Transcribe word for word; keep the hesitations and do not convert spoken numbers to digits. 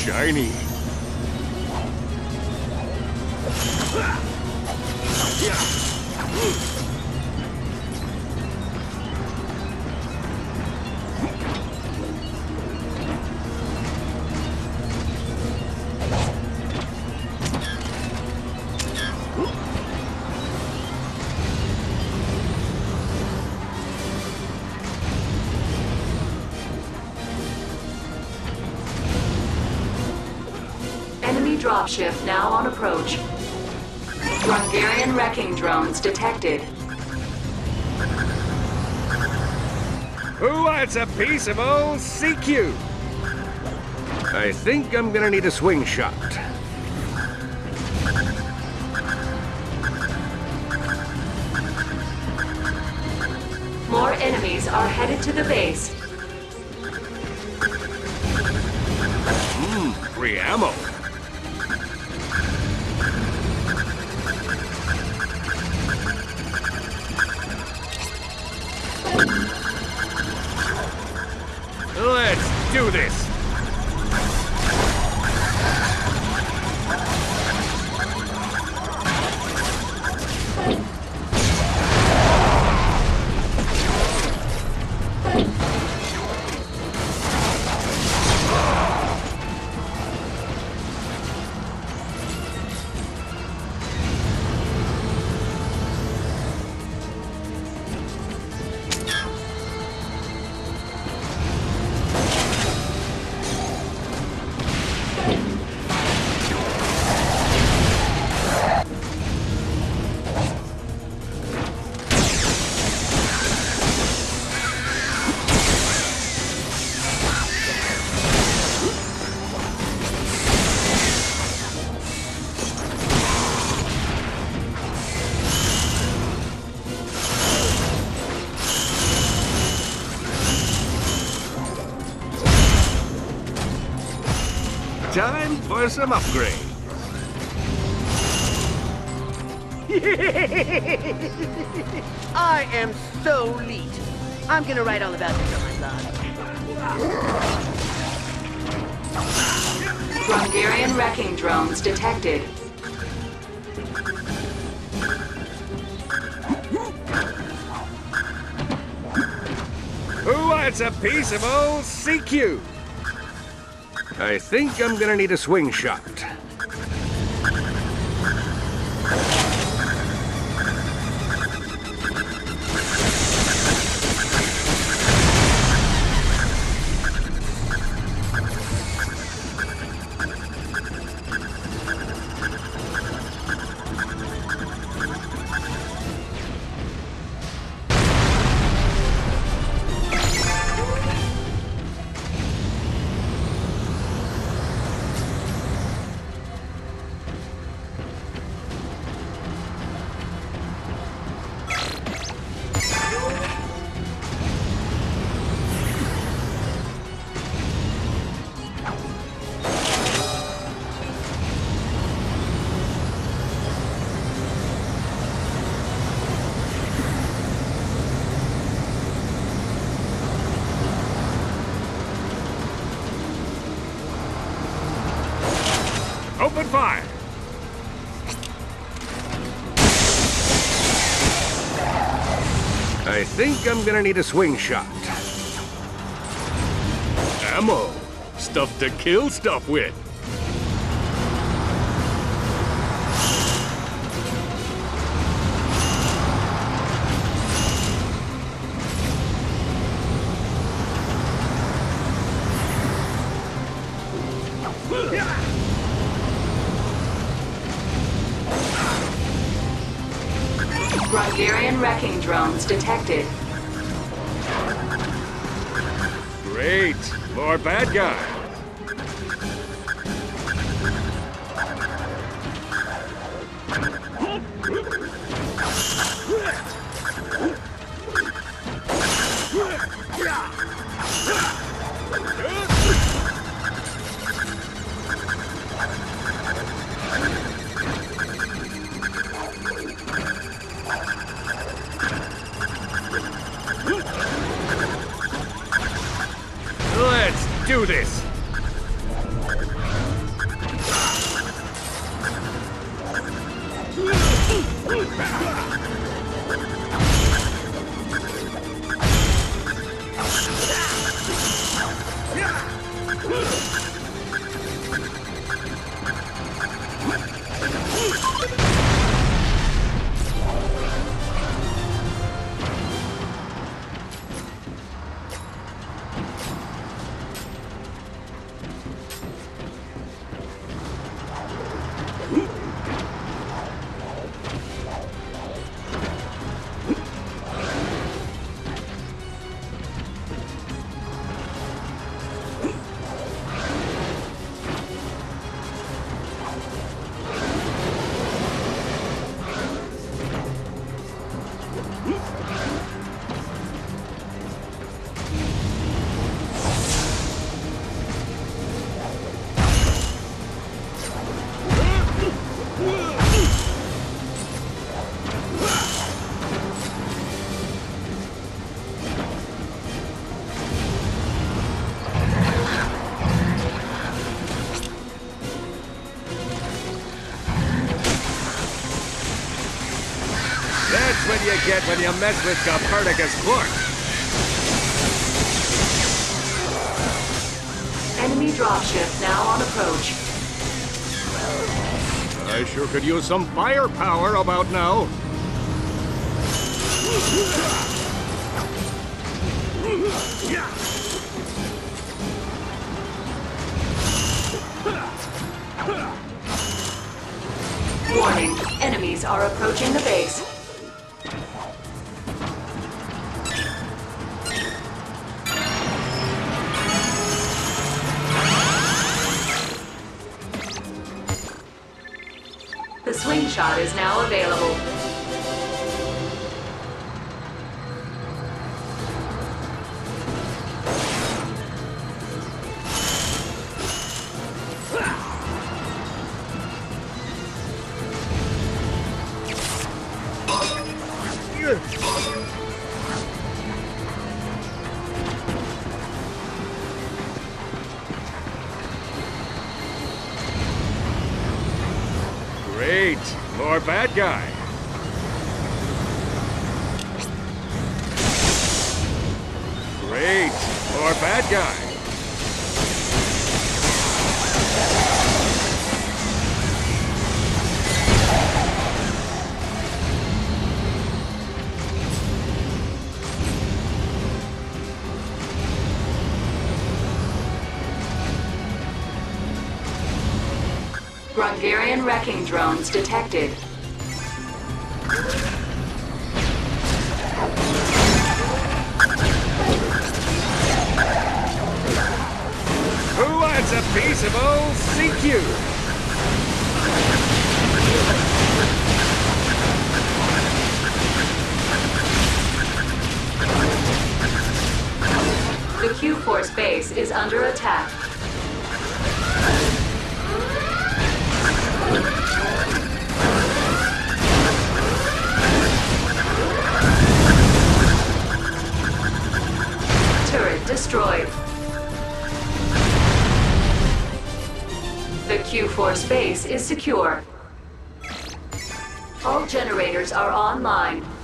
shiny. Enemy dropship now on approach. Hungarian wrecking drones detected. Who wants a piece of old C Q? I think I'm gonna need a swing shot. More enemies are headed to the base. Mmm, free ammo. Let's do this! Time for some upgrades. I am so neat. I'm gonna write all about this on my blog. Hungarian wrecking drones detected. Who wants a piece of old C Q? I think I'm gonna need a swing shot. Open fire! I think I'm gonna need a swing shot. Ammo! Stuff to kill stuff with! Hungarian wrecking drones detected. Great! More bad guys! Let's do this! That's what you get when you mess with Copernicus Quark. Enemy dropship now on approach. I sure could use some firepower about now. Warning, enemies are approaching the base. The swing shot is now available. Great, more bad guy. Great, more bad guy. Hungarian wrecking drones detected. Who wants a piece of old C Q? The Q-Force base is under attack. Turret destroyed. The Q-Force base is secure. All generators are online.